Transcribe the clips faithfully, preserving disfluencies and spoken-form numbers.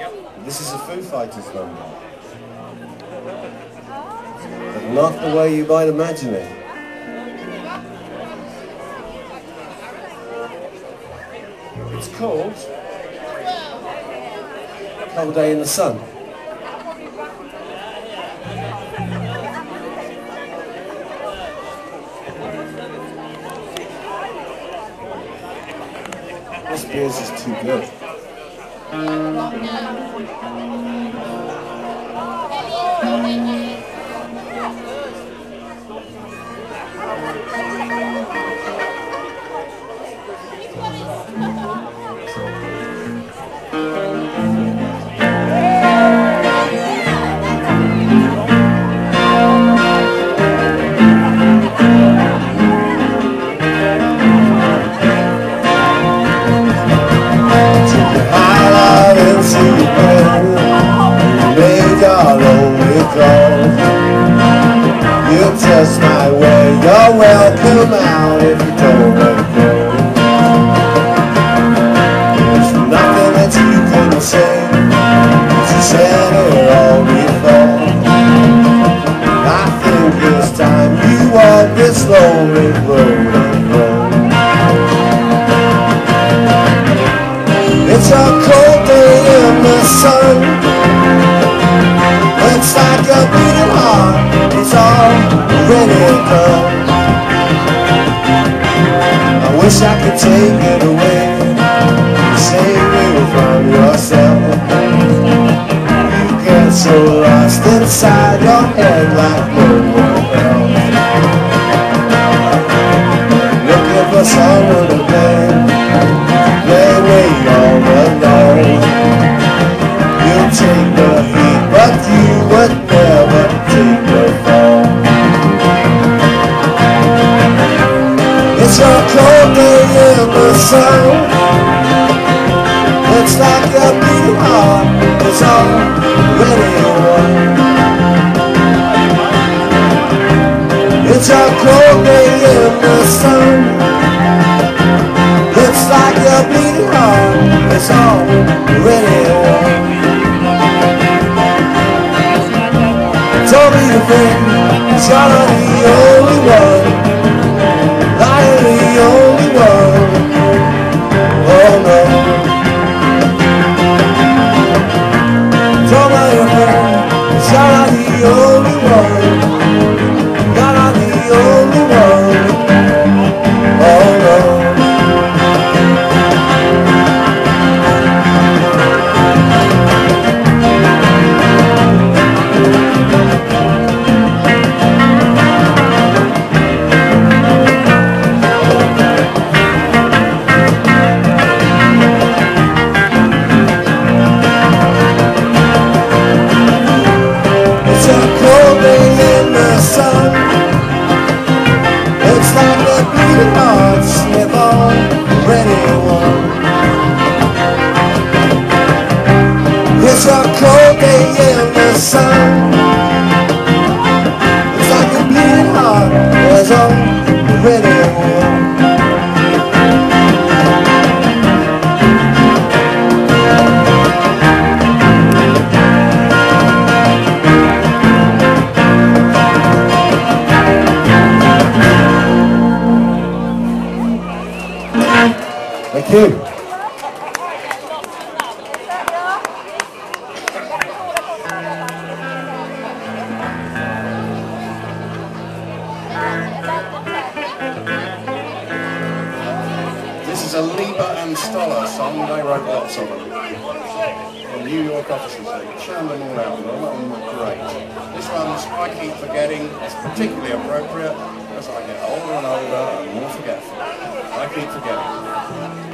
This is a Foo Fighters number, but not the way you might imagine it. It's called Cold Day in the Sun. This beer's is too good. You just might wear your welcome out if you don't let it go. There's nothing that you can say, you said it all before. I think it's time you walk this lonely road alone. It's a cold day in the sun. It's like a beating heart, it's already done. I wish I could take it away, save you from yourself. You get so lost inside your head like no one else. Looking for someone to blame, blame me all alone. You'll take the heat, but you would never take the fall. It's a cold day in the sun. It's like a beating heart is already won. It's a cold day in the sun. It's like a beating heart is already won. Told me to think, cause you're not the only one, not the only one, oh no. Told me to think, cause you're not the only one, you're not the only one, oh no. It's a cold day in the sun. It's like a bleeding heart has already won. Thank you. They wrote lots of them. The New York officers, they churned them all out, and a lot of them were great. This one's I Keep Forgetting. It's particularly appropriate as I get older and older and more forgetful. I Keep Forgetting.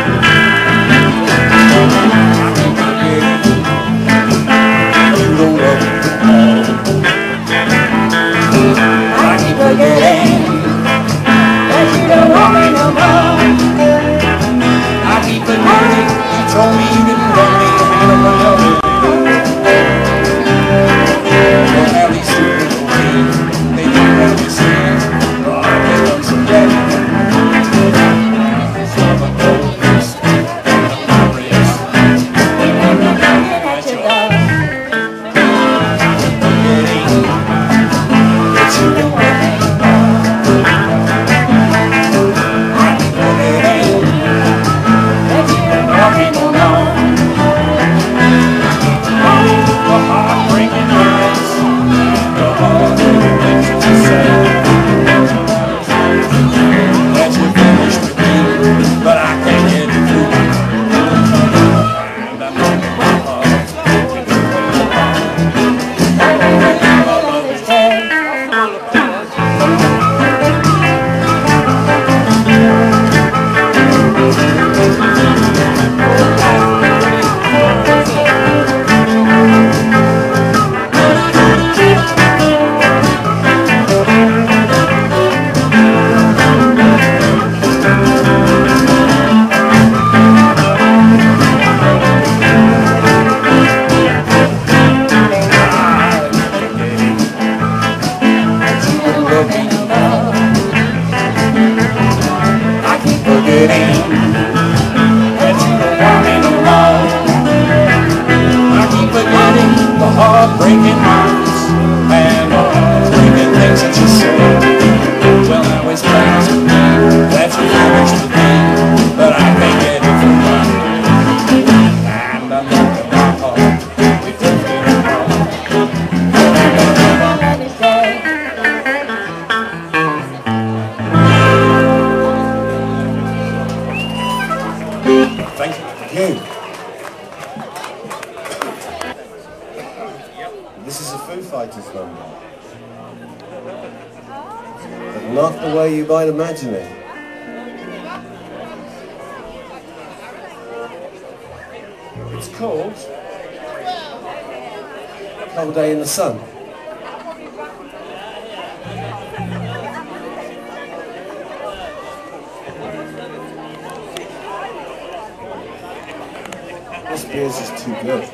You don't know and thinking things that you say. Well, now it's past me, that's what you wish to be, but I can't get it from mine. And I'm not about home, we drifted apart. Thank you. You. This is a Foo Fighters number, but not the way you might imagine it. It's called Cold Day in the Sun. This beer's just too good.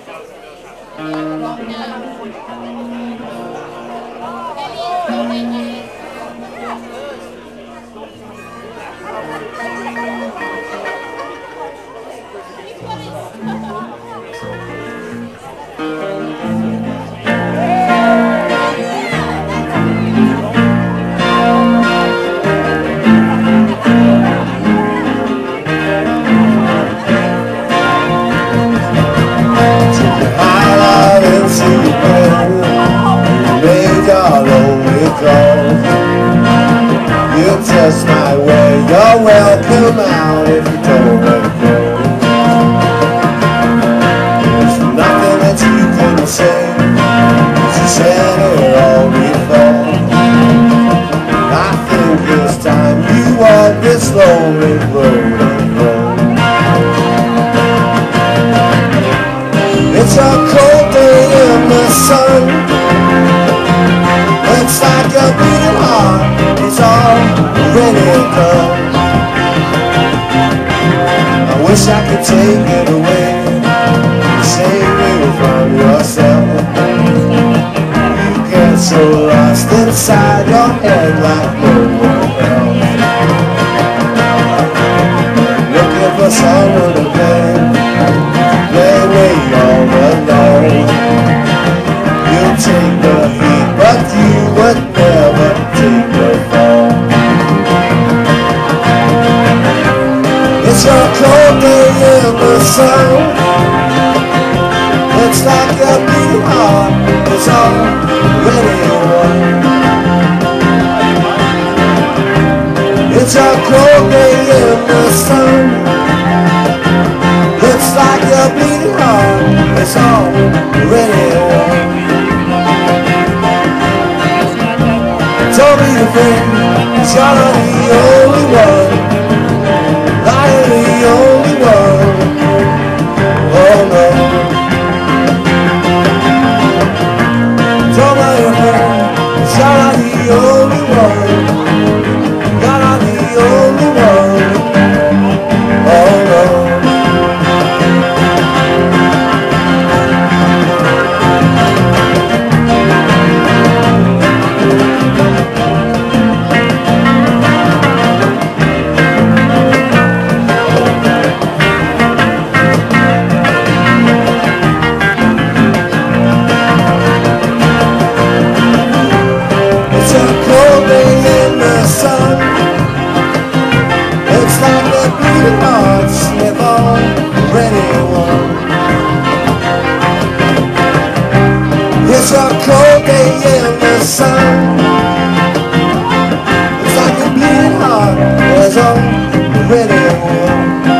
You just might wear your welcome out if you don't let it go. There's nothing that you can say, you said it all before. I think it's time you walk this lonely road alone. It's a cold day in the sun. It's like a beating heart, it's already done. I wish I could take it away, save you from yourself. You get so lost inside your head like no one else. Looking for someone to blame, blame me all alone. You take the heat, but you would never take the fall. It's a cold day in the sun. It's like a beating heart is already won. It's a cold day in the sun. It's like a beating heart is already won. Told me to think you're not the only one, I am the only one, oh no. Told me to think you're not the only one, you're not the only one, oh no. It's a cold day in the sun. It's like a bleeding heart is already won.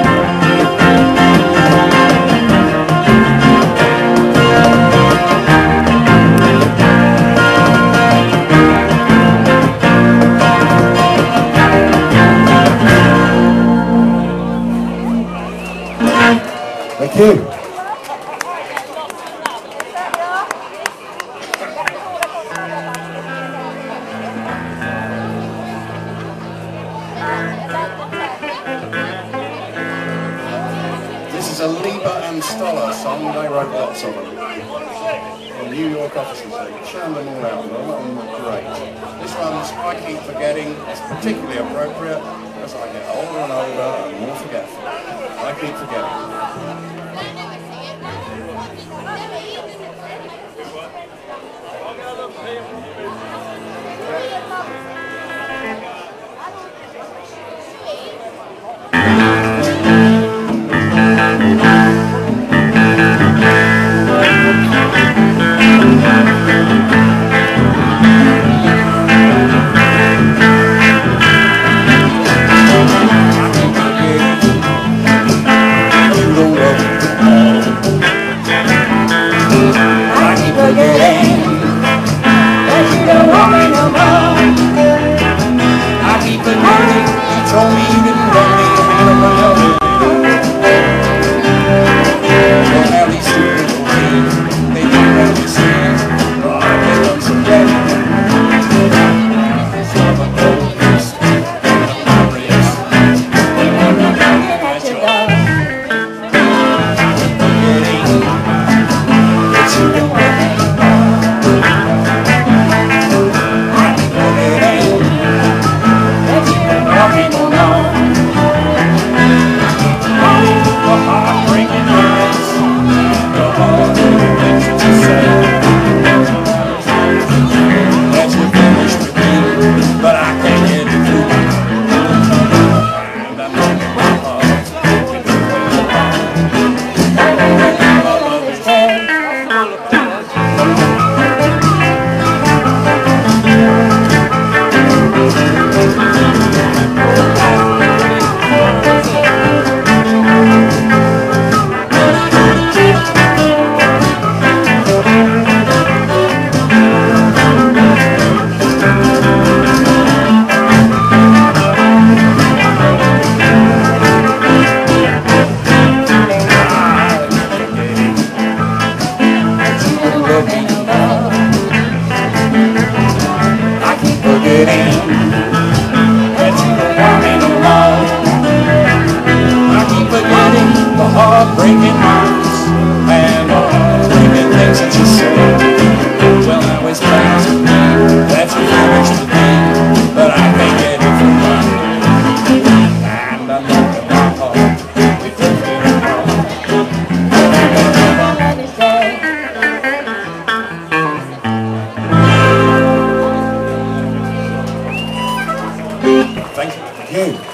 Thank you. This is a Lieber and Stoller song, they wrote lots of them. The New York officers, they churned them all out, and a lot of them were great. This one's I Keep Forgetting, it's particularly appropriate as I get older and older and more forgetful. I keep forgetting. Thank you. Thank you.